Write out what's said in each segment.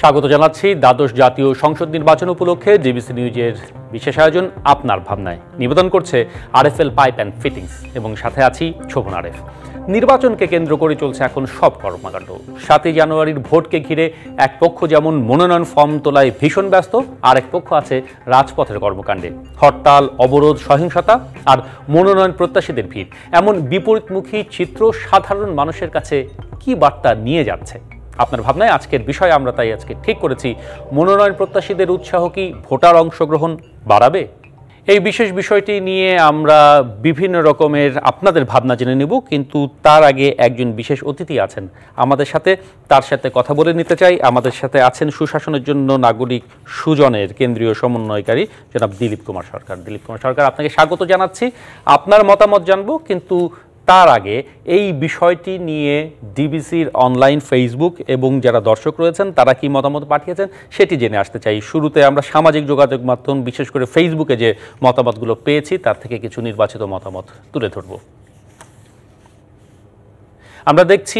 স্বাগত জানাচ্ছি দ্বাদশ জাতীয় সংসদ নির্বাচন উপলক্ষে ডিবিসি নিউজের বিশেষ আয়োজন আপনার ভাবনায়। নিবেদন করছে আরএফএল পাইপ অ্যান্ড ফিটিংস এবং সাথে আছি শোভন আরেফ। নির্বাচনকে কেন্দ্র করে চলছে এখন সব কর্মকাণ্ড। 7ই জানুয়ারির ভোটকে ঘিরে এক পক্ষ যেমন মনোনয়ন ফর্ম তোলায় ভীষণ ব্যস্ত, আর এক পক্ষ আছে রাজপথের কর্মকাণ্ডে। হরতাল, অবরোধ, সহিংসতা আর মনোনয়ন প্রত্যাশীদের ভিড়, এমন বিপরীতমুখী চিত্র সাধারণ মানুষের কাছে কি বার্তা নিয়ে যাচ্ছে? আপনার ভাবনায় আজকের বিষয় আমরা তাই আজকে ঠিক করেছি, মনোনয়ন প্রত্যাশীদের উৎসাহ কি ভোটার অংশগ্রহণ বাড়াবে? এই বিশেষ বিষয়টি নিয়ে আমরা বিভিন্ন রকমের আপনাদের ভাবনা জেনে নেব, কিন্তু তার আগে একজন বিশেষ অতিথি আছেন আমাদের সাথে, তার সাথে কথা বলে নিতে চাই। আমাদের সাথে আছেন সুশাসনের জন্য নাগরিক সুজনের কেন্দ্রীয় সমন্বয়কারী জনাব দিলীপ কুমার সরকার। দিলীপ কুমার সরকার, আপনাকে স্বাগত জানাচ্ছি। আপনার মতামত জানবো, কিন্তু তার আগে এই বিষয়টি নিয়ে ডিবিসির অনলাইন ফেসবুক এবং যারা দর্শক রয়েছেন তারা কি মতামত পাঠিয়েছেন সেটি জেনে আসতে চাই। শুরুতে আমরা সামাজিক যোগাযোগ মাধ্যম, বিশেষ করে ফেসবুকে যে মতামতগুলো পেয়েছি তার থেকে কিছু নির্বাচিত মতামত তুলে ধরব। আমরা দেখছি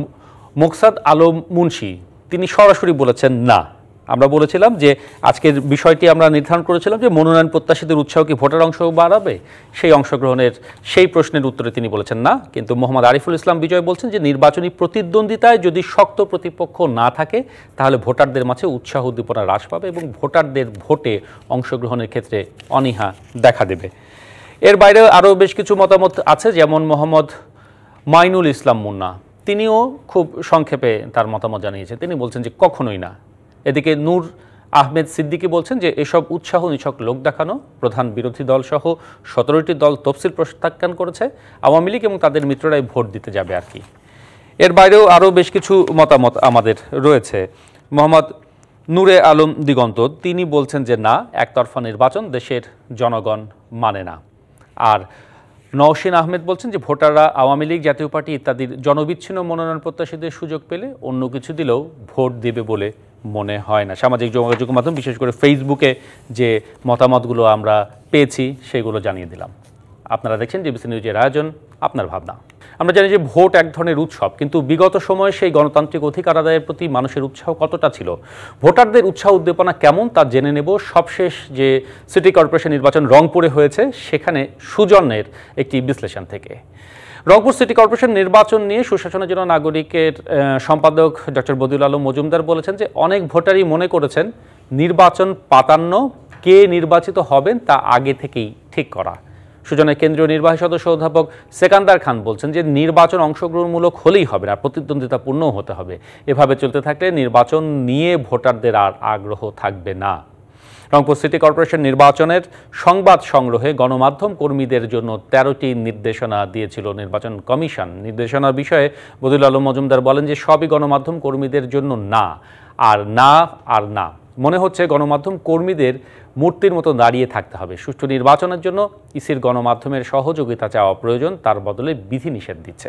মোকসাদ আলম মুন্সি, তিনি সরাসরি বলেছেন না। আমরা বলেছিলাম যে আজকের বিষয়টি আমরা নির্ধারণ করেছিলাম যে মনোনয়ন প্রত্যাশীদের উৎসাহ কি ভোটার অংশ বাড়াবে, সেই অংশগ্রহণের সেই প্রশ্নের উত্তরে তিনি বলেছেন না। কিন্তু মোহাম্মদ আরিফুল ইসলাম বিজয় বলছেন যে নির্বাচনী প্রতিদ্বন্দ্বিতায় যদি শক্ত প্রতিপক্ষ না থাকে তাহলে ভোটারদের মাঝে উৎসাহ উদ্দীপনা হ্রাস পাবে এবং ভোটারদের ভোটে অংশগ্রহণের ক্ষেত্রে অনীহা দেখা দেবে। এর বাইরে আরও বেশ কিছু মতামত আছে, যেমন মোহাম্মদ মাইনুল ইসলাম মুন্না, তিনিও খুব সংক্ষেপে তার মতামত জানিয়েছেন। তিনি বলছেন যে কখনোই না। এদিকে নূর আহমেদ সিদ্দিকী বলছেন যে এসব উৎসাহ নিছক লোক দেখানো, প্রধান বিরোধী দল সহ 17টি দল তফসিল প্রত্যাখ্যান করেছে, আওয়ামী লীগ এবং তাদের মিত্ররাই ভোট দিতে যাবে আর কি। এর বাইরেও আরও বেশ কিছু মতামত আমাদের রয়েছে। মোহাম্মদ নূরে আলম দিগন্ত, তিনি বলছেন যে না, একতরফা নির্বাচন দেশের জনগণ মানে না। আর নওশিন আহমেদ বলছেন যে ভোটাররা আওয়ামী লীগ, জাতীয় পার্টি ইত্যাদির জনবিচ্ছিন্ন মনোনয়ন প্রত্যাশীদের সুযোগ পেলে অন্য কিছু দিলেও ভোট দেবে বলে মনে হয় না। সামাজিক যোগাযোগ মাধ্যম, বিশেষ করে ফেসবুকে যে মতামতগুলো আমরা পেয়েছি সেগুলো জানিয়ে দিলাম। আপনারা দেখছেন ডিবিসি নিউজের আয়োজন আপনার ভাবনা। আমরা জানি যে ভোট এক ধরনের উৎসব, কিন্তু বিগত সময়ে সেই গণতান্ত্রিক অধিকার আদায়ের প্রতি মানুষের উৎসাহ কতটা ছিল, ভোটারদের উৎসাহ উদ্দীপনা কেমন তা জেনে নেব সবশেষ যে সিটি কর্পোরেশন নির্বাচন রংপুরে হয়েছে সেখানে সুজনের একটি বিশ্লেষণ থেকে। রংপুর সিটি কর্পোরেশন নির্বাচন নিয়ে সুশাসনের জন্য নাগরিকের সম্পাদক ডক্টর বদিউল আলম মজুমদার বলেছেন যে অনেক ভোটারই মনে করেছেন নির্বাচন পাতান্ন, কে নির্বাচিত হবেন তা আগে থেকেই ঠিক করা। সুজনের কেন্দ্রীয় নির্বাহী সদস্য অধ্যাপক সেকান্দার খান বলছেন যে নির্বাচন অংশগ্রহণমূলক হলেই হবে না, প্রতিদ্বন্দ্বিতাপূর্ণও হতে হবে। এভাবে চলতে থাকলে নির্বাচন নিয়ে ভোটারদের আর আগ্রহ থাকবে না। রংপুর সিটি কর্পোরেশন নির্বাচনের সংবাদ সংগ্রহে গণমাধ্যম কর্মীদের জন্য 13টি নির্দেশনা দিয়েছিল নির্বাচন কমিশন। নির্দেশনার বিষয়ে বদিউল আলম মজুমদার বলেন যে সবই গণমাধ্যম কর্মীদের জন্য না, আর না আর না। মনে হচ্ছে গণমাধ্যম কর্মীদের মূর্তির মতো দাঁড়িয়ে থাকতে হবে। সুষ্ঠু নির্বাচনের জন্য ইসির গণমাধ্যমের সহযোগিতা চাওয়া প্রয়োজন, তার বদলে বিধিনিষেধ দিচ্ছে।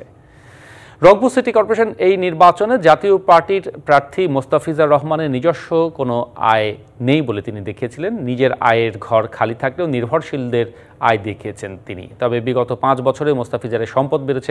রংপুর সিটি কর্পোরেশন এই নির্বাচনে জাতীয় পার্টির প্রার্থী মোস্তাফিজার রহমানের নিজস্ব কোনো আয় নেই বলে তিনি দেখিয়েছিলেন। নিজের আয়ের ঘর খালি থাকলেও নির্ভরশীলদের আয় দেখিয়েছেন তিনি। তবে বিগত 5 বছরে মোস্তাফিজারের সম্পদ বেড়েছে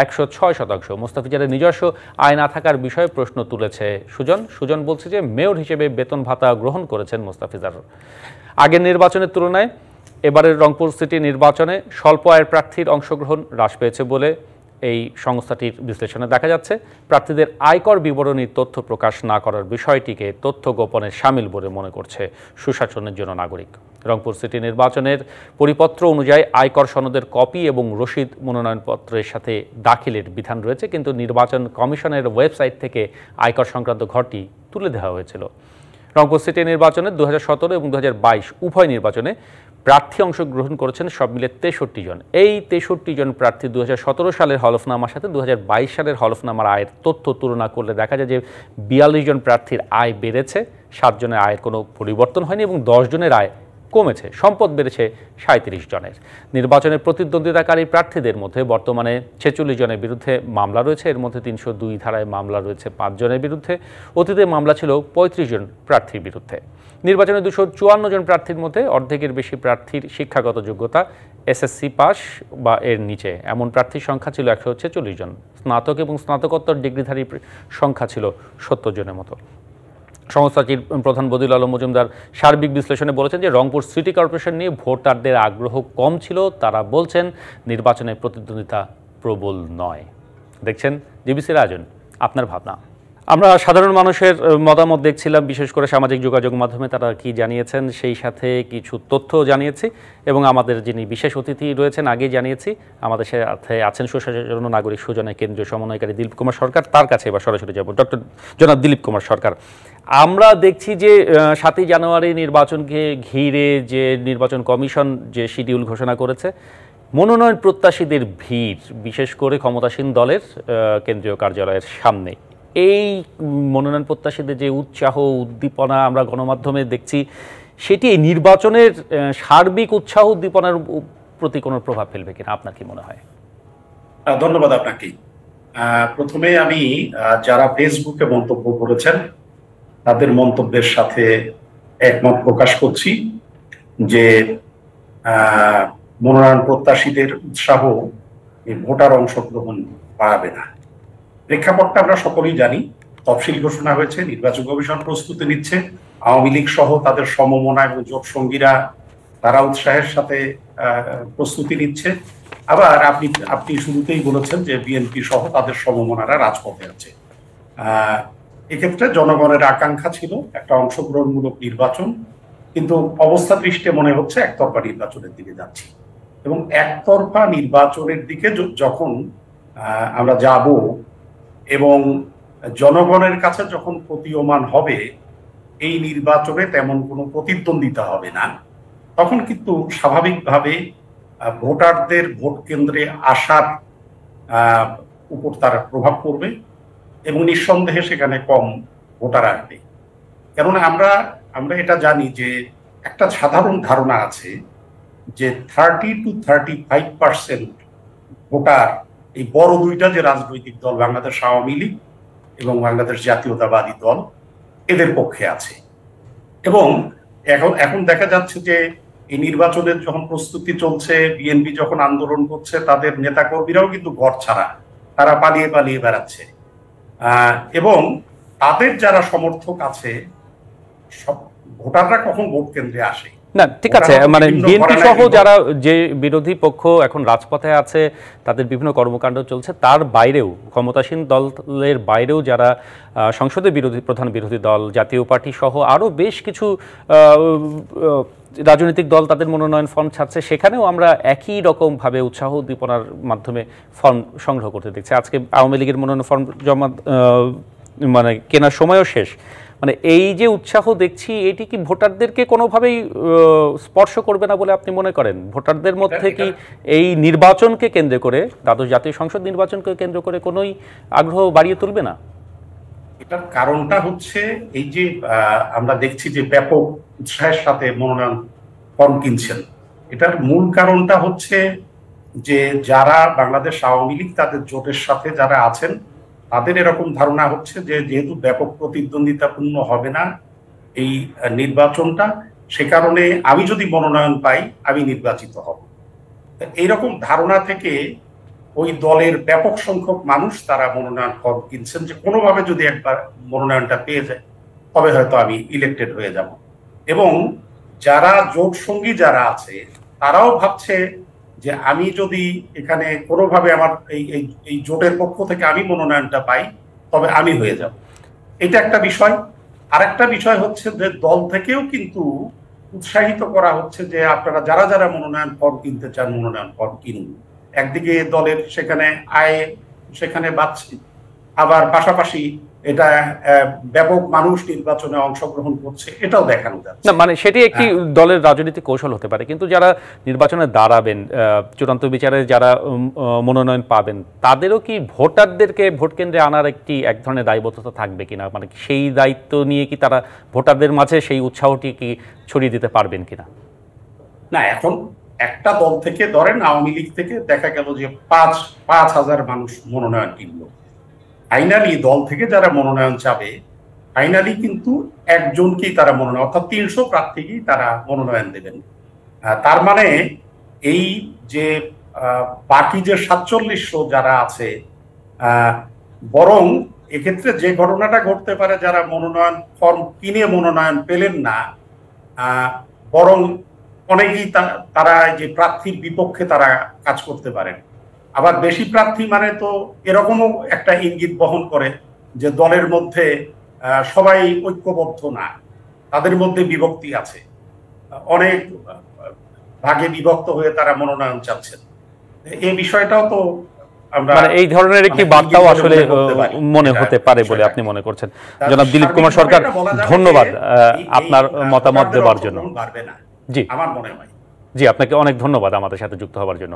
106%। মোস্তাফিজারের নিজস্ব আয় না থাকার বিষয়ে প্রশ্ন তুলেছে সুজন বলছে যে মেয়র হিসেবে বেতন ভাতা গ্রহণ করেছেন মোস্তাফিজার। আগের নির্বাচনের তুলনায় এবারের রংপুর সিটি নির্বাচনে স্বল্প আয়ের প্রার্থীর অংশগ্রহণ হ্রাস পেয়েছে বলে এই সংস্থাটির বিশ্লেষণে দেখা যাচ্ছে। প্রার্থীদের আয়কর বিবরণীর তথ্য প্রকাশ না করার বিষয়টিকে তথ্য গোপনের শামিল বলে মনে করছে সুশাসনের জন্য নাগরিক। রংপুর সিটি নির্বাচনের পরিপত্র অনুযায়ী আয়কর সনদের কপি এবং রসিদ মনোনয়নপত্রের সাথে দাখিলের বিধান রয়েছে, কিন্তু নির্বাচন কমিশনের ওয়েবসাইট থেকে আয়কর সংক্রান্ত ঘরটি তুলে দেওয়া হয়েছিল। রংপুর সিটি নির্বাচনে 2017 এবং 2022 উভয় নির্বাচনে প্রার্থী অংশগ্রহণ করেছেন সব মিলে 63 জন। এই 63 জন প্রার্থী 2017 সালের হলফনামার সাথে 2022 সালের হলফনামার আয়ের তথ্য তুলনা করলে দেখা যায় যে 42 জন প্রার্থীর আয় বেড়েছে, 7 জনের আয়ের কোনো পরিবর্তন হয়নি এবং 10 জনের আয় কমেছে। সম্পদ বেড়েছে 37 জনের। নির্বাচনের প্রতিদ্বন্দ্বিতাকারী প্রার্থীদের মধ্যে বর্তমানে 46 জনের বিরুদ্ধে মামলা রয়েছে, এর মধ্যে 302 ধারায় মামলা রয়েছে 5 জনের বিরুদ্ধে। অতীতে মামলা ছিল 35 জন প্রার্থীর বিরুদ্ধে। নির্বাচনে 254 জন প্রার্থীর মধ্যে অর্ধেকের বেশি প্রার্থীর শিক্ষাগত যোগ্যতা এসএসসি পাস বা এর নিচে, এমন প্রার্থীর সংখ্যা ছিল 146 জন। স্নাতক এবং স্নাতকোত্তর ডিগ্রিধারী সংখ্যা ছিল 70 জনের মতো। সংস্থাটির প্রধান বদিউল আলম মজুমদার সার্বিক বিশ্লেষণে বলেছেন যে রংপুর সিটি কর্পোরেশন নিয়ে ভোটারদের আগ্রহ কম ছিল। তারা বলছেন নির্বাচনে প্রতিদ্বন্দ্বিতা প্রবল নয়। দেখছেন ডিবিসির আয়োজন, আপনার ভাবনা। আমরা সাধারণ মানুষের মতামত দেখছিলাম, বিশেষ করে সামাজিক যোগাযোগ মাধ্যমে তারা কি জানিয়েছেন, সেই সাথে কিছু তথ্য জানিয়েছি এবং আমাদের যিনি বিশেষ অতিথি রয়েছেন আগেই জানিয়েছি, আমাদের সাথে আছেন সুশাসন নাগরিক সুজনের কেন্দ্রীয় সমন্বয়কারী দিলীপ কুমার সরকার। তার কাছে এবার সরাসরি যাব। ডক্টর জনাব দিলীপ কুমার সরকার, আমরা দেখছি যে 7ই জানুয়ারি নির্বাচনকে ঘিরে যে নির্বাচন কমিশন যে শিডিউল ঘোষণা করেছে, মনোনয়ন প্রত্যাশীদের ভিড় বিশেষ করে ক্ষমতাসীন দলের কেন্দ্রীয় কার্যালয়ের সামনে, এই মনোনয়ন প্রত্যাশীদের যে উৎসাহ উদ্দীপনা আমরা গণমাধ্যমে দেখছি, সেটি এই নির্বাচনের সার্বিক উৎসাহ উদ্দীপনার প্রতি কোনো প্রভাব ফেলবে কিনা আপনার কি মনে হয়? ধন্যবাদ আপনাকে। প্রথমে আমি যারা ফেসবুকে মন্তব্য করেছেন তাদের মন্তব্যের সাথে একমত প্রকাশ করছি যে মনোনয়ন প্রত্যাশীদের উৎসাহ ভোটার অংশগ্রহণ বাড়াবে না। প্রেক্ষাপটটা আমরা সকলেই জানি, তফসিল ঘোষণা হয়েছে, নির্বাচন কমিশন প্রস্তুতি নিচ্ছে, আওয়ামী লীগ সহ তাদের সমমনা এবং জোট সঙ্গীরা তারা উৎসাহের সাথে প্রস্তুতি নিচ্ছে। আবার আপনি শুরুতেই বলেছেন যে বিএনপি সহ তাদের সমমনারা রাজপথে আছে। এক্ষেত্রে জনগণের আকাঙ্ক্ষা ছিল একটা অংশগ্রহণমূলক নির্বাচন, কিন্তু অবস্থা দৃষ্টে মনে হচ্ছে একতরফা নির্বাচনের দিকে যাচ্ছি এবং একতরফা নির্বাচনের দিকে যখন আমরা যাব এবং জনগণের কাছে যখন প্রতীয়মান হবে এই নির্বাচনে তেমন কোনো প্রতিদ্বন্দ্বিতা হবে না, তখন কিন্তু স্বাভাবিকভাবে ভোটারদের ভোট কেন্দ্রে আসার উপর তার প্রভাব পড়বে এবং নিঃসন্দেহে সেখানে কম ভোটার আসবে। কেননা আমরা এটা জানি যে একটা সাধারণ ধারণা আছে যে 30 to 35% ভোটার এই বড় দুইটা যে রাজনৈতিক দল, বাংলাদেশ আওয়ামী লীগ এবং বাংলাদেশ জাতীয়তাবাদী দল, এদের পক্ষে আছে। এবং এখন দেখা যাচ্ছে যে এই নির্বাচনের যখন প্রস্তুতি চলছে, বিএনপি যখন আন্দোলন করছে, তাদের নেতাকর্মীরাও কিন্তু ঘর ছাড়া, তারা পালিয়ে পালিয়ে বেড়াচ্ছে এবং তাদের যারা সমর্থক আছে, সব ভোটাররা কখন ভোট কেন্দ্রে আসে না, ঠিক আছে, মানে বিএনপি সহ যারা যে বিরোধী পক্ষ এখন রাজপথে আছে, তাদের বিভিন্ন কর্মকাণ্ড চলছে, তার বাইরেও ক্ষমতাসীন দলের বাইরেও যারা সংসদে প্রধান বিরোধী দল, জাতীয় পার্টি সহ আরও বেশ কিছু রাজনৈতিক দল তাদের মনোনয়ন ফর্ম ছাড়ছে, সেখানেও আমরা একই রকমভাবে উৎসাহ উদ্দীপনার মাধ্যমে ফর্ম সংগ্রহ করতে দেখছি। আজকে আওয়ামী লীগের মনোনয়ন ফর্ম জমা মানে কেনার সময়ও শেষ। মানে এই যে উৎসাহ দেখছি, এটি কি ভোটারদেরকে কোনোভাবেই স্পর্শ করবে না বলে আপনি মনে করেন? ভোটারদের মধ্যে কি এই নির্বাচনকে কেন্দ্র করে, দ্বাদশ জাতীয় সংসদ নির্বাচনকে কেন্দ্র করে কোনোই আগ্রহ বাড়িয়ে তুলবে না? এটার কারণটা হচ্ছে এই যে আমরা দেখছি যে ব্যাপক উৎসাহের সাথে মনোনয়ন ফর্ম কিনছেন। এটার মূল কারণটা হচ্ছে যে যারা বাংলাদেশ আওয়ামী লীগ তাদের জোটের সাথে যারা আছেন, তাদের এরকম ধারণা হচ্ছে যে যেহেতু ব্যাপক প্রতিদ্বন্দ্বিতাপূর্ণ হবে না এই নির্বাচনটা, সে কারণে আমি যদি মনোনয়ন পাই আমি নির্বাচিত হব। এইরকম ধারণা থেকে ওই দলের ব্যাপক সংখ্যক মানুষ তারা মনোনয়ন ফর্ম কিনছেন যে কোনোভাবে যদি একবার মনোনয়নটা পেয়ে যায় তবে হয়তো আমি ইলেক্টেড হয়ে যাব। এবং যারা জোট সঙ্গী যারা আছে তারাও ভাবছে যে আমি যদি এখানে কোনোভাবে আমার এই জোটের পক্ষ থেকে আমি মনোনয়নটা পাই তবে আমি হয়ে যাব। এটা একটা বিষয়। আরেকটা বিষয় হচ্ছে যে দল থেকেও কিন্তু উৎসাহিত করা হচ্ছে যে আপনারা যারা যারা মনোনয়ন ফর্ম কিনতে চান মনোনয়ন ফর্ম কিনুন। একদিকে দলের সেখানে আয় সেখানে বাড়ছে, আবার পাশাপাশি এটা ব্যাপক মানুষ নির্বাচনে অংশগ্রহণ করছে, এটাও দেখানো যাচ্ছে না। মানে সেটি একটি দলের রাজনৈতিক কৌশল হতে পারে, কিন্তু যারা নির্বাচনে দাঁড়াবেন, চূড়ান্ত বিচারে যারা মনোনয়ন পাবেন, তাদেরও কি ভোটারদেরকে ভোট কেন্দ্রে আনার এক ধরনের দায়বদ্ধতা থাকবে কিনা? মানে সেই দায়িত্ব নিয়ে কি তারা ভোটারদের মাঝে সেই উৎসাহটি কি ছড়িয়ে দিতে পারবেন কিনা? না, এখন একটা দল থেকে ধরেন আওয়ামী লীগ থেকে দেখা গেল যে 5,000 মানুষ মনোনয়ন কিনলো, ফাইনালি দল থেকে যারা মনোনয়ন চাবে ফাইনালি কিন্তু একজনকেই তারা মনোনয়ন, অর্থাৎ 300 প্রার্থীকেই তারা মনোনয়ন দেবেন। তার মানে এই যে বাকি যে 4700 যারা আছে, বরং এক্ষেত্রে যে ঘটনাটা ঘটতে পারে, যারা মনোনয়ন ফর্ম কিনে মনোনয়ন পেলেন না, বরং অনেকেই তারা যে প্রার্থীর বিপক্ষে তারা কাজ করতে পারেন। আবার বেশি প্রার্থী মানে তো এরকমও একটা ইঙ্গিত বহন করে যে দলের মধ্যে সবাই ঐক্যবদ্ধ না, তাদের মধ্যে বিভক্তি আছে, অনেক ভাগে বিভক্ত হয়ে তারা মনোনয়ন চাচ্ছেন। এই বিষয়টাও তো মানে এই ধরনের একটি বার্তাও আসলে মনে হতে পারে বলে আপনি মনে করছেন। জনাব দিলীপ কুমার সরকার, ধন্যবাদ আপনার মতামত দেওয়ার জন্য। জি, আমার মনে হয়। জি, আপনাকে অনেক ধন্যবাদ আমাদের সাথে যুক্ত হওয়ার জন্য।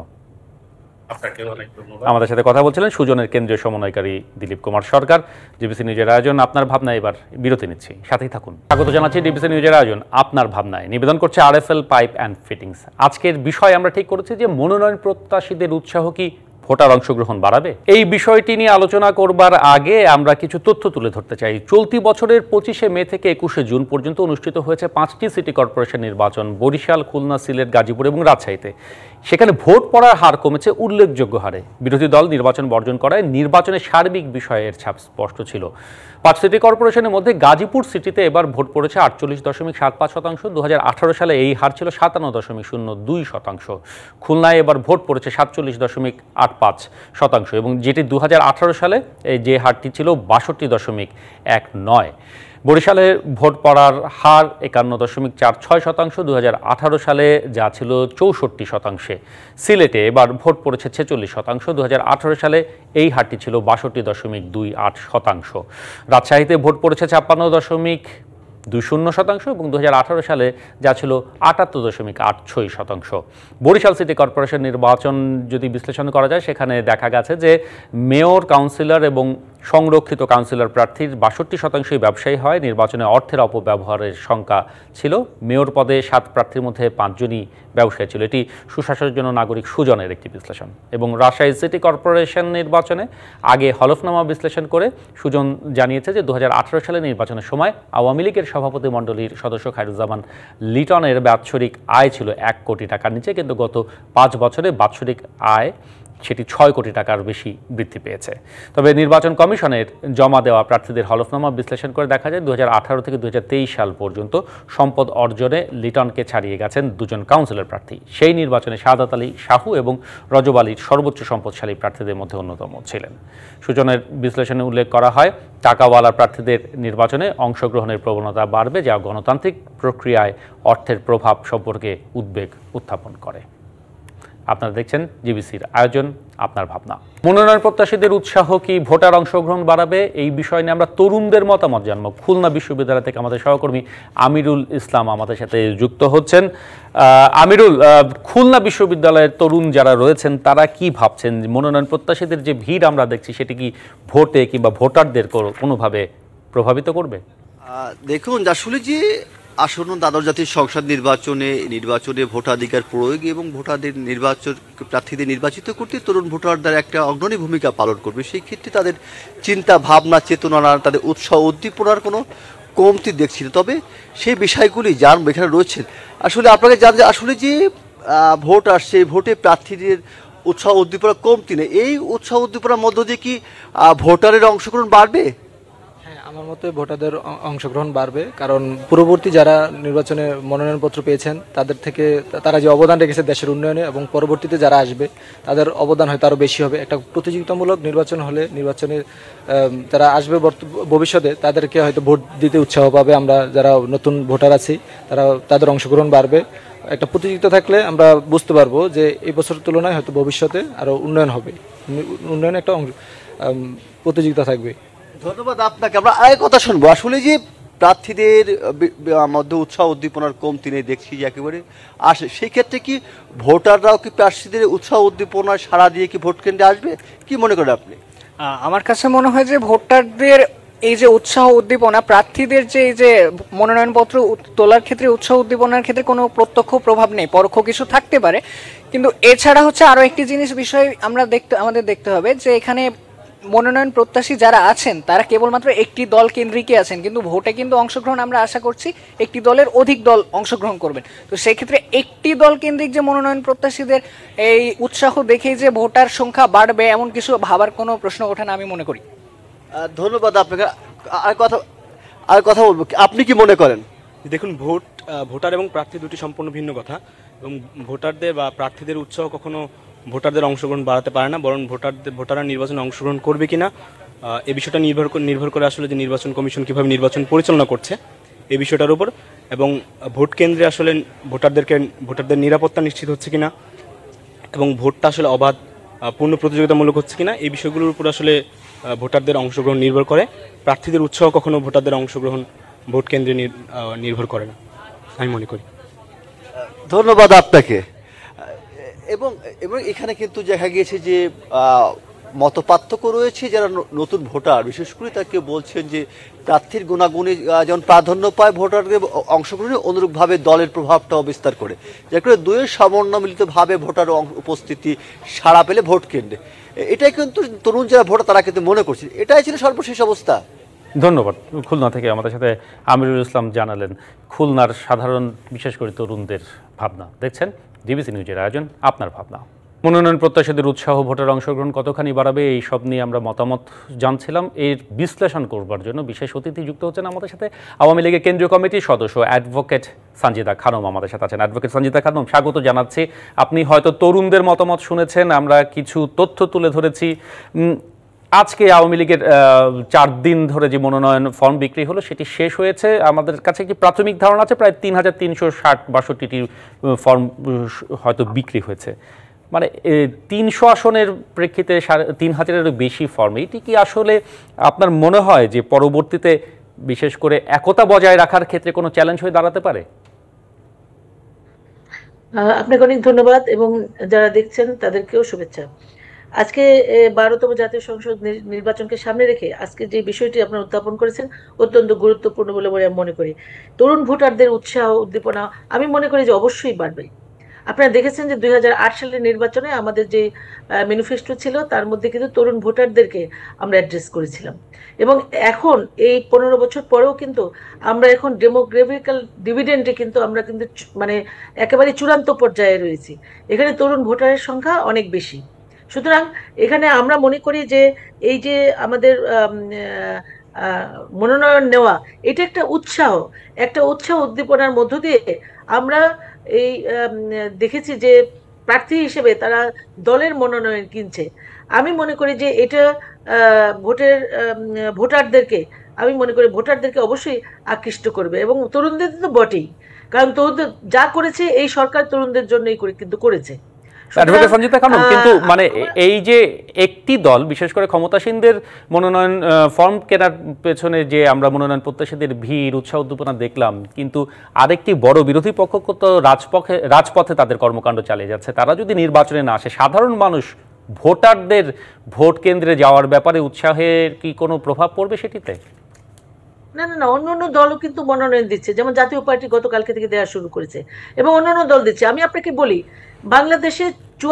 আমাদের সাথে কথা বলছিলেন সুজনের কেন্দ্রীয় সমন্বয়কারী দিলীপ কুমার সরকার। ডিবিসি নিউজের আয়োজন আপনার ভাবনায়, এবার বিরতি নিচ্ছি, সাথেই থাকুন। স্বাগত জানাচ্ছি ডিবিসি নিউজের আয়োজন আপনার ভাবনায়, নিবেদন করছে আরএফএল পাইপ অ্যান্ড ফিটিংস। আজকের বিষয় আমরা ঠিক করেছি যে মনোনয়ন প্রত্যাশীদের উৎসাহ কি ভোটার অংশগ্রহণ বাড়াবে। এই বিষয়টি নিয়ে আলোচনা করবার আগে আমরা কিছু তথ্য তুলে ধরতে চাই। চলতি বছরের 25শে মে থেকে 21শে জুন পর্যন্ত অনুষ্ঠিত হয়েছে 5টি সিটি কর্পোরেশন নির্বাচন, বরিশাল, খুলনা, সিলেট, গাজীপুর এবং রাজশাহীতে। সেখানে ভোট পড়ার হার কমেছে উল্লেখযোগ্য হারে। বিরোধী দল নির্বাচন বর্জন করায় নির্বাচনের সার্বিক বিষয়ের ছাপ স্পষ্ট ছিল। 5 সিটি কর্পোরেশনের মধ্যে গাজীপুর সিটিতে এবার ভোট পড়েছে 48.75%। 2018 সালে এই হার ছিল 57.02%। খুলনায় এবার ভোট পড়েছে 47.85% এবং যেটি 2018 সালে যে হারটি ছিল 62.19। বরিশালে ভোট পড়ার হার 51.46%, 2018 সালে যা ছিল 64%। সিলেটে এবার ভোট পড়েছে 46%, 2018 সালে এই হারটি ছিল 62.28%। রাজশাহীতে ভোট পড়েছে 56.20% এবং 2018 সালে যা ছিল 78.86%। বরিশাল সিটি কর্পোরেশন নির্বাচন যদি বিশ্লেষণ করা যায়, সেখানে দেখা গেছে যে মেয়র, কাউন্সিলর এবং সংরক্ষিত কাউন্সিলর প্রার্থীর 62% ব্যবসায়ী হয়। নির্বাচনে অর্থের অপব্যবহারের সংখ্যা ছিল। মেয়র পদে 7 প্রার্থীর মধ্যে 5 জনই ব্যবসায়ী ছিল। এটি সুশাসনের জন্য নাগরিক সুজনের একটি বিশ্লেষণ। এবং রাজশাহী সিটি কর্পোরেশন নির্বাচনে আগে হলফনামা বিশ্লেষণ করে সুজন জানিয়েছে যে 2018 সালে নির্বাচনের সময় আওয়ামী লীগের সভাপতি মণ্ডলীর সদস্য খায়রুজ্জামান লিটনের বাৎসরিক আয় ছিল 1 কোটি টাকার নিচে, কিন্তু গত 5 বছরে বাৎসরিক আয় সেটি 6 কোটি টাকার বেশি বৃদ্ধি পেয়েছে। তবে নির্বাচন কমিশনের জমা দেওয়া প্রার্থীদের হলফনামা বিশ্লেষণ করে দেখা যায় 2018 থেকে 2023 সাল পর্যন্ত সম্পদ অর্জনে লিটনকে ছাড়িয়ে গেছেন 2 জন কাউন্সিলর প্রার্থী। সেই নির্বাচনে সাদাত আলী শাহু এবং রজব আলীর সর্বোচ্চ সম্পদশালী প্রার্থীদের মধ্যে অন্যতম ছিলেন। সুজনের বিশ্লেষণে উল্লেখ করা হয়, টাকাওয়ালা প্রার্থীদের নির্বাচনে অংশগ্রহণের প্রবণতা বাড়বে, যা গণতান্ত্রিক প্রক্রিয়ায় অর্থের প্রভাব সম্পর্কে উদ্বেগ উত্থাপন করে। আপনারা দেখছেন জিবিসির আয়োজন আপনার ভাবনা। মনোনয়ন প্রত্যাশীদের উৎসাহ কি ভোটার অংশগ্রহণ বাড়াবে, এই বিষয় নিয়ে আমরা তরুণদের মতামত জানব। খুলনা বিশ্ববিদ্যালয় থেকে আমাদের সহকর্মী আমিরুল ইসলাম আমাদের সাথে যুক্ত হচ্ছেন। আমিরুল, খুলনা বিশ্ববিদ্যালয়ের তরুণ যারা রয়েছেন তারা কি ভাবছেন? মনোনয়ন প্রত্যাশীদের যে ভিড় আমরা দেখছি, সেটি কি ভোটে কিংবা ভোটারদের কোনোভাবে প্রভাবিত করবে? দেখুন, আসলে যে আসন্ন দ্বাদশ জাতীয় সংসদ নির্বাচনে ভোটাধিকার প্রয়োগ এবং প্রার্থীদের নির্বাচিত করতে তরুণ ভোটারদের একটা অগ্রণী ভূমিকা পালন করবে। সেই ক্ষেত্রে তাদের চিন্তা ভাবনা, চেতনা, তাদের উৎসাহ উদ্দীপনার কোনো কমতি দেখছি না। তবে সেই বিষয়গুলি যার এখানে রয়েছেন, আসলে আপনাকে জানেন যে আসলে যে ভোট আসছে, ভোটে প্রার্থীদের উৎসাহ উদ্দীপনা কমতি নেই। এই উৎসাহ উদ্দীপনার মধ্য দিয়ে কি ভোটারের অংশগ্রহণ বাড়বে? আমার মতে ভোটারদের অংশগ্রহণ বাড়বে, কারণ পূর্ববর্তী যারা নির্বাচনে মনোনয়নপত্র পেয়েছেন তাদের থেকে তারা যে অবদান রেখেছে দেশের উন্নয়নে, এবং পরবর্তীতে যারা আসবে তাদের অবদান হয়তো আরও বেশি হবে। একটা প্রতিযোগিতামূলক নির্বাচন হলে নির্বাচনের যারা আসবে ভবিষ্যতে তাদেরকে হয়তো ভোট দিতে উৎসাহ পাবে। আমরা যারা নতুন ভোটার আছি তাদের অংশগ্রহণ বাড়বে। একটা প্রতিযোগিতা থাকলে আমরা বুঝতে পারবো যে এই বছরের তুলনায় হয়তো ভবিষ্যতে আরও উন্নয়ন হবে, উন্নয়নে একটা প্রতিযোগিতা থাকবে। ধন্যবাদ আপনাকে। আমরা আরেক কথা শুনবো। আসলে যে প্রার্থীদের মধ্যে উৎসাহ উদ্দীপনার কমতি নেই দেখছি যে একেবারে আসে, সেই ক্ষেত্রে কি ভোটাররাও কি প্রার্থীদের উৎসাহ উদ্দীপনার সাড়া দিয়ে কি ভোট কেন্দ্রে আসবে? কি মনে করেন আপনি? আমার কাছে মনে হয় যে ভোটারদের এই যে উৎসাহ উদ্দীপনা, প্রার্থীদের যে এই যে মনোনয়নপত্র তোলার ক্ষেত্রে উৎসাহ উদ্দীপনার ক্ষেত্রে কোনো প্রত্যক্ষ প্রভাব নেই, পরোক্ষ কিছু থাকতে পারে। কিন্তু এছাড়া হচ্ছে আরো একটি বিষয় আমাদের দেখতে হবে যে এখানে মনোনয়ন প্রত্যাশী যারা আছেন তারা কেবলমাত্র একটি দল কেন্দ্রিকই আছেন, কিন্তু ভোটে কিন্তু অংশগ্রহণ আমরা আশা করছি একটি দলের অধিক দল অংশগ্রহণ করবেন। তো সেই ক্ষেত্রে একটি দল কেন্দ্রিক যে মনোনয়ন প্রত্যাশীদের এই উৎসাহ দেখেই যে ভোটার সংখ্যা বাড়বে এমন কিছু ভাবার কোনো প্রশ্ন ওঠে না আমি মনে করি। ধন্যবাদ আপনাকে। আর কথা বলবো, আপনি কি মনে করেন? দেখুন, ভোটার এবং প্রার্থী দুটি সম্পূর্ণ ভিন্ন কথা, এবং ভোটারদের বা প্রার্থীদের উৎসাহ কখনো ভোটারদের অংশগ্রহণ বাড়াতে পারে না, বরং ভোটাররা নির্বাচনে অংশগ্রহণ করবে কিনা এই বিষয়টা নির্ভর করে আসলে যে নির্বাচন কমিশন কীভাবে নির্বাচন পরিচালনা করছে এই বিষয়টার উপর, এবং ভোট কেন্দ্রে আসলে ভোটারদের নিরাপত্তা নিশ্চিত হচ্ছে কিনা এবং ভোটটা আসলে অবাধ পূর্ণ প্রতিযোগিতামূলক হচ্ছে কিনা এই বিষয়গুলোর উপর আসলে ভোটারদের অংশগ্রহণ নির্ভর করে। প্রার্থীদের উৎসাহ কখনো ভোটারদের অংশগ্রহণ ভোট কেন্দ্রে নির্ভর করে না, আমি মনে করি। ধন্যবাদ আপনাকে। এবং এখানে কিন্তু দেখা গিয়েছে যে মতপার্থক্য রয়েছে। যারা নতুন ভোটার, বিশেষ করে তাকে বলছেন যে প্রার্থীর গুণাগুণে যেমন প্রাধান্য পায় ভোটারদের অংশগ্রহণে, অনুরূপভাবে দলের প্রভাবটাও বিস্তার করে, যার করে দুয়ের সমন্বমিলিতভাবে ভোটার উপস্থিতি সাড়া পেলে ভোট কেন্দ্রে, এটাই কিন্তু তরুণ যারা ভোটার তারা কিন্তু মনে করছে। এটাই ছিল সর্বশেষ অবস্থা। ধন্যবাদ। খুলনা থেকে আমাদের সাথে আমিরুল ইসলাম জানালেন খুলনার সাধারণ বিশেষ করে তরুণদের ভাবনা। দেখছেন ডিবিসি নিউজের আয়োজন আপনার ভাবনা। মনোনয়ন প্রত্যাশীদের উৎসাহ, ভোটার অংশগ্রহণ কতখানি বাড়াবে, এই সব নিয়ে আমরা মতামত জানছিলাম। এর বিশ্লেষণ করবার জন্য বিশেষ অতিথি যুক্ত হচ্ছেন আমাদের সাথে আওয়ামী লীগের কেন্দ্রীয় কমিটির সদস্য অ্যাডভোকেট সানজিদা খানম আমাদের সাথে আছেন। অ্যাডভোকেট সানজিদা খানম, স্বাগত জানাচ্ছি। আপনি হয়তো তরুণদের মতামত শুনেছেন, আমরা কিছু তথ্য তুলে ধরেছি। আজকে আওয়ামী লীগের 4 দিন ধরে যে মনোনয়ন ফর্ম বিক্রি হলো সেটি শেষ হয়েছে। আমাদের কাছে একটি প্রাথমিক ধারণা আছে প্রায় 3360-62টি ফর্ম হয়তো বিক্রি হয়েছে। মানে 300 আসনের প্রেক্ষিতে 3500-এরও বেশি ফর্ম। এটি কি আসলে আপনার মনে হয় যে পরবর্তীতে বিশেষ করে একতা বজায় রাখার ক্ষেত্রে কোনো চ্যালেঞ্জ হয়ে দাঁড়াতে পারে? আপনাকে অনেক ধন্যবাদ এবং যারা দেখছেন তাদেরকেও শুভেচ্ছা। আজকে 12তম জাতীয় সংসদ নির্বাচনকে সামনে রেখে আজকে যে বিষয়টি আপনারা উত্থাপন করেছেন অত্যন্ত গুরুত্বপূর্ণ বলে আমি মনে করি। তরুণ ভোটারদের উৎসাহ উদ্দীপনা আমি মনে করি যে অবশ্যই বাড়বে। আপনারা দেখেছেন যে 2008 সালের নির্বাচনে আমাদের যে ম্যানিফেস্টো ছিল তার মধ্যে কিন্তু তরুণ ভোটারদেরকে আমরা অ্যাড্রেস করেছিলাম, এবং এখন এই 15 বছর পরেও কিন্তু আমরা এখন ডেমোগ্রাফিক্যাল ডিভিডেন্ডে কিন্তু আমরা কিন্তু মানে একেবারে চূড়ান্ত পর্যায়ে রয়েছি। এখানে তরুণ ভোটারের সংখ্যা অনেক বেশি। সুতরাং এখানে আমরা মনে করি যে এই যে আমাদের মনোনয়ন নেওয়া এটা একটা উৎসাহ উদ্দীপনার মধ্য দিয়ে আমরা এই দেখেছি যে প্রার্থী হিসেবে তারা দলের মনোনয়ন কিনছে। আমি মনে করি যে এটা ভোটারদেরকে অবশ্যই আকৃষ্ট করবে, এবং তরুণদের তো বটেই, কারণ তরুণদের যা করেছে এই সরকার তরুণদের জন্যই কিন্তু করেছে। অ্যাডভোকেট সঞ্জিতা খানম, কিন্তু মানে এই যে একটি দল বিশেষ করে ক্ষমতাসীনদের মনোনয়ন ফর্ম কেনার পেছনে যে আমরা মনোনয়ন প্রত্যাশীদের ভিড়, উৎসাহ উদ্দীপনা দেখলাম, কিন্তু আরেকটি বড় বিরোধী পক্ষ তো রাজপথে তাদের কর্মকাণ্ড চালিয়ে যাচ্ছে। তারা যদি নির্বাচনে না আসে, সাধারণ মানুষ ভোটারদের ভোট কেন্দ্রে যাওয়ার ব্যাপারে উৎসাহের কি কোনো প্রভাব পড়বে সেটিতে? না, অন্য দলও কিন্তু মনোনয়ন দিচ্ছে, যেমন জাতীয় পার্টি গতকালকে থেকে দেওয়া শুরু করেছে এবং অন্যান্য দল দিচ্ছে। আমি আপনাকে বলি, বাংলাদেশে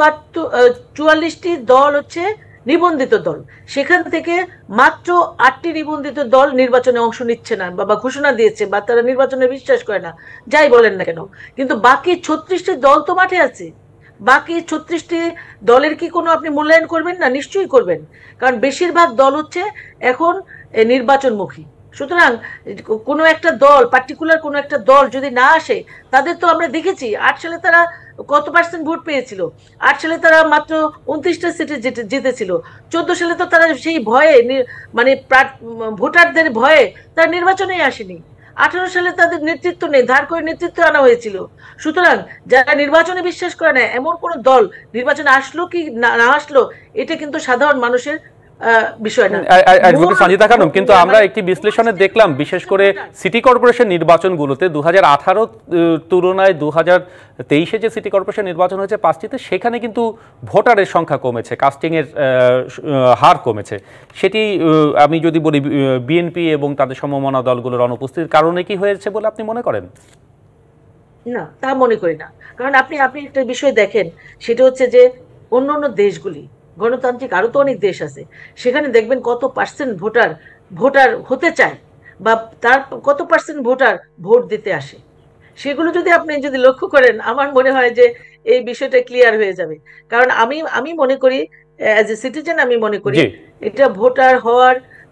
44টি দল হচ্ছে নিবন্ধিত দল, সেখান থেকে মাত্র 8টি নিবন্ধিত দল নির্বাচনে অংশ নিচ্ছে না বা ঘোষণা দিয়েছে বা তারা নির্বাচনে বিশ্বাস করে না, যাই বলেন না কেন। কিন্তু বাকি 36টি দল তো মাঠে আছে। বাকি 36টি দলের কি কোনো আপনি মূল্যায়ন করবেন না? নিশ্চয়ই করবেন, কারণ বেশিরভাগ দল হচ্ছে এখন নির্বাচনমুখী। সুতরাং কোনো একটা দল, পার্টিকুলার কোনো একটা দল যদি না আসে, তাদের তো আমরা দেখেছি 8 সালে তারা কত পার্সেন্ট ভোট পেয়েছিল। 8 সালে তারা মাত্র 29টা সিটে জিতেছিল। 14 সালে তো তারা সেই ভয়ে মানে ভোটারদের ভয়ে তারা নির্বাচনেই আসেনি। 18 সালে তাদের নেতৃত্ব নেই, ধার করে নেতৃত্ব আনা হয়েছিল। সুতরাং যারা নির্বাচনে বিশ্বাস করে না এমন কোন দল নির্বাচনে আসলো কি না আসলো, এটা কিন্তু সাধারণ মানুষের বিষয় না। অ্যাডভোকেট সঞ্জিতা খানম, কিন্তু আমরা একটি বিশ্লেষণে দেখলাম বিশেষ করে সিটি কর্পোরেশন নির্বাচনগুলোতে 2018 তুলনায় 2023-এ যে সিটি কর্পোরেশন নির্বাচন হয়েছে 5টিতে, সেখানে কিন্তু ভোটারের সংখ্যা কমেছে, কাস্টিংয়ের হার কমেছে। সেটি আমি যদি বলি বিএনপি এবং তাদের সমমনা দলগুলোর অনুপস্থিতির কারণে কি হয়েছে বলে আপনি মনে করেন? না, তা মনে করি না, কারণ আপনি একটা বিষয় দেখেন, সেটা হচ্ছে যে অন্যান্য দেশগুলি গণতান্ত্রিক আরো তো অনেক দেশ আছে, সেখানে দেখবেন কত পার্সেন্ট ভোটার হতে চায় বা তার কত পার্সেন্ট ভোটার ভোট দিতে আসে। সেগুলো যদি আপনি লক্ষ্য করেন, আমার মনে হয় যে এই বিষয়টা ক্লিয়ার হয়ে যাবে। কারণ আমি মনে করি অ্যাজ এ সিটিজেন, আমি মনে করি এটা ভোটার হওয়ার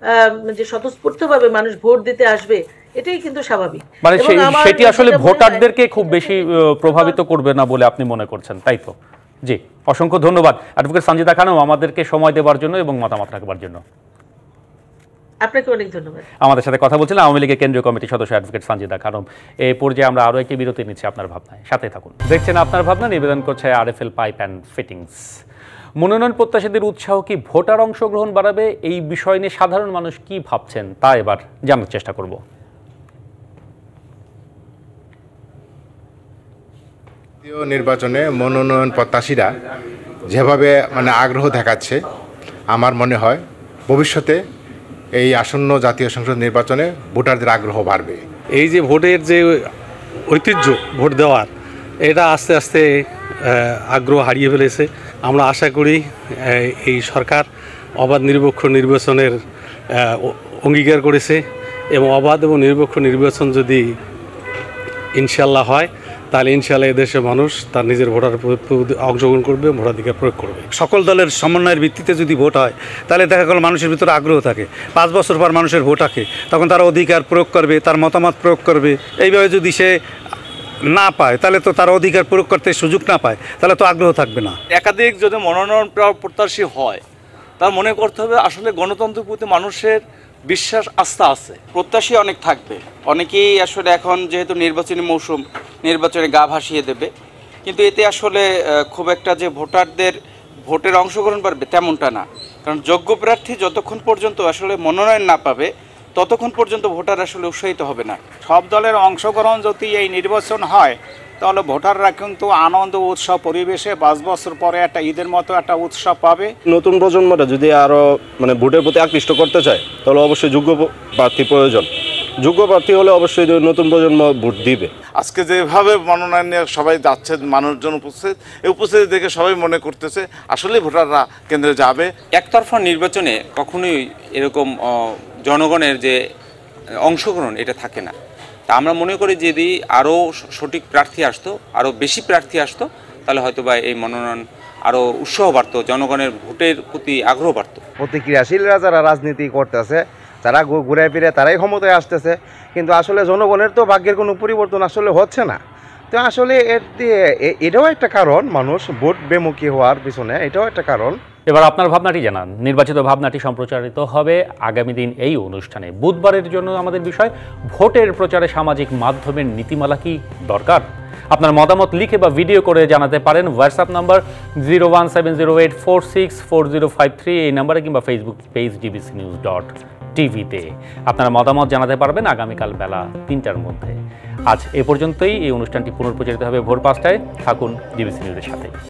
যে স্বতঃস্ফূর্তভাবে মানুষ ভোট দিতে আসবে, এটাই কিন্তু স্বাভাবিক। মানে সেটি আসলে ভোটারদেরকে খুব বেশি প্রভাবিত করবে না বলে আপনি মনে করছেন, তাই তো? জি, অসংখ্য ধন্যবাদ অ্যাডভোকেট সঞ্জিদা খানম আমাদেরকে সময় দেওয়ার জন্য এবং মতামত রাখবার জন্য। আপনাকে অনেক ধন্যবাদ। আমাদের সাথে কথা বলছিলেন আওয়ামী লীগের কেন্দ্রীয় কমিটির সদস্য অ্যাডভোকেট সঞ্জিদা খানম। এই পর্যায়ে আমরা আরও একটি বিরতি নিচ্ছি আপনার ভাবনায়, সাথে থাকুন। দেখছেন আপনার ভাবনা, নিবেদন করছে আরএফএল পাইপ অ্যান্ড ফিটিংস। মনোনয়ন প্রত্যাশীদের উৎসাহ কি ভোটার অংশগ্রহণ বাড়াবে? এই বিষয় নিয়ে সাধারণ মানুষ কি ভাবছেন তা এবার জানার চেষ্টা করব। নির্বাচনে মনোনয়ন প্রত্যাশীরা যেভাবে আগ্রহ দেখাচ্ছে, আমার মনে হয় ভবিষ্যতে এই আসন্ন জাতীয় সংসদ নির্বাচনে ভোটারদের আগ্রহ বাড়বে। এই যে ভোটের যে ঐতিহ্য, ভোট দেওয়ার, এটা আস্তে আস্তে আগ্রহ হারিয়ে ফেলেছে। আমরা আশা করি এই সরকার অবাধ নিরপেক্ষ নির্বাচনের অঙ্গীকার করেছে এবং অবাধ এবং নিরপেক্ষ নির্বাচন যদি ইনশাল্লাহ হয়, তাহলে ইনশাল্লাহ এদেশের মানুষ তার নিজের ভোটার অংশগ্রহণ করবে, ভোটাধিকার প্রয়োগ করবে। সকল দলের সমন্বয়ের ভিত্তিতে যদি ভোট হয়, তাহলে দেখা গেল মানুষের ভিতরে আগ্রহ থাকে। 5 বছর পর মানুষের ভোট থাকে, তখন তারা অধিকার প্রয়োগ করবে, তার মতামত প্রয়োগ করবে। এইভাবে যদি সে না পায়, তাহলে তো তার অধিকার প্রয়োগ করতে সুযোগ না পায়, তাহলে তো আগ্রহ থাকবে না। একাধিক যদি মনোনয়ন প্রত্যাশী হয়, তার মনে করতে হবে আসলে গণতন্ত্রের প্রতি মানুষের বিশ্বাস, আস্থা আছে। প্রত্যাশী অনেক থাকবে, অনেকেই আসলে এখন যেহেতু নির্বাচনী মৌসুম, নির্বাচনে গা ভাসিয়ে দেবে, কিন্তু এতে আসলে খুব একটা যে ভোটারদের ভোটের অংশগ্রহণ বাড়বে তেমনটা না। কারণ যোগ্য প্রার্থী যতক্ষণ পর্যন্ত আসলে মনোনয়ন না পাবে, ততক্ষণ পর্যন্ত ভোটার আসলে উৎসাহিত হবে না। সব দলের অংশগ্রহণ যদি এই নির্বাচন হয়, তাহলে ভোটাররা কিন্তু আনন্দ উৎসব পরিবেশে 5 বছর পরে একটা ঈদের মতো একটা উৎসব পাবে। নতুন প্রজন্মটা যদি আরও ভোটের প্রতি আকৃষ্ট করতে চায়, তাহলে অবশ্যই যোগ্য প্রার্থী প্রয়োজন। যোগ্য প্রার্থী হলে অবশ্যই নতুন প্রজন্ম ভোট দিবে। আজকে যেভাবে মনোনয়ন নিয়ে সবাই যাচ্ছে, মানুষজন উপস্থিত, এই উপস্থিতি দেখে সবাই মনে করতেছে আসলে ভোটাররা কেন্দ্রে যাবে। একতরফা নির্বাচনে কখনোই এরকম জনগণের যে অংশগ্রহণ এটা থাকে না। তা আমরা মনে করি যদি আরও সঠিক প্রার্থী আসতো, আরও বেশি প্রার্থী আসতো, তাহলে হয়তো বা এই মনোনয়ন আরও উৎসাহ বাড়তো, জনগণের ভোটের প্রতি আগ্রহ বাড়তো। প্রতিক্রিয়াশীলরা যারা রাজনীতি করতেছে, যারা ঘুরে ফিরে তারাই ক্ষমতায় আসতেছে, কিন্তু আসলে জনগণের তো ভাগ্যের কোনো পরিবর্তন আসলে হচ্ছে না। তো আসলে এটাও একটা কারণ, মানুষ ভোট বিমুখী হওয়ার পিছনে এটাও একটা কারণ। এবার আপনার ভাবনাটি জানান। নির্বাচিত ভাবনাটি সম্প্রচারিত হবে আগামী দিন এই অনুষ্ঠানে। বুধবারের জন্য আমাদের বিষয় ভোটের প্রচারে সামাজিক মাধ্যমের নীতিমালা কি দরকার। আপনার মতামত লিখে বা ভিডিও করে জানাতে পারেন হোয়াটসঅ্যাপ নাম্বার 01708464053 এই নাম্বারে, কিংবা ফেসবুক পেজ dbcnews.tvতে। আপনারা মতামত জানাতে পারবেন আগামীকাল বেলা 3টার মধ্যে। আজ এ পর্যন্তই। এই অনুষ্ঠানটি পুনঃপ্রচারিত হবে ভোর 5টায়। থাকুন ডিবিসি নিউজের সাথে।